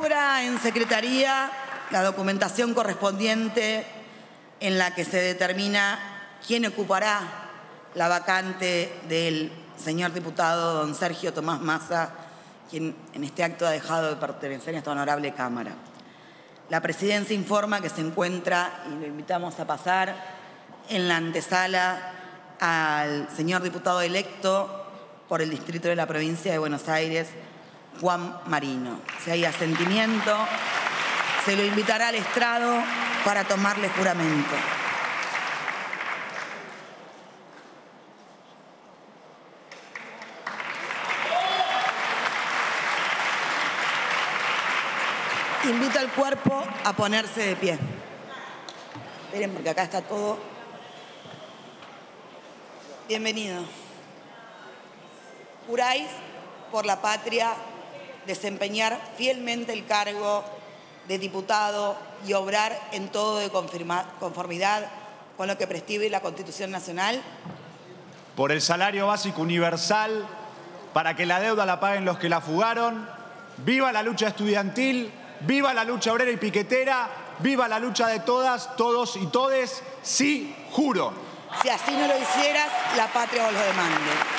obra en Secretaría la documentación correspondiente en la que se determina quién ocupará la vacante del señor diputado don Sergio Tomás Massa, quien en este acto ha dejado de pertenecer a esta honorable Cámara. La Presidencia informa que se encuentra, y lo invitamos a pasar, en la antesala al señor diputado electo por el Distrito de la Provincia de Buenos Aires, Juan Marino. Si hay asentimiento, se lo invitará al estrado para tomarle juramento. Invito al cuerpo a ponerse de pie. Esperen, porque acá está todo. Bienvenido. Juráis por la patria desempeñar fielmente el cargo de diputado y obrar en todo de conformidad con lo que prescribe la Constitución Nacional. Por el salario básico universal, para que la deuda la paguen los que la fugaron. ¡Viva la lucha estudiantil! ¡Viva la lucha obrera y piquetera! ¡Viva la lucha de todas, todos y todes! ¡Sí, juro! Si así no lo hicieras, la patria os lo demande.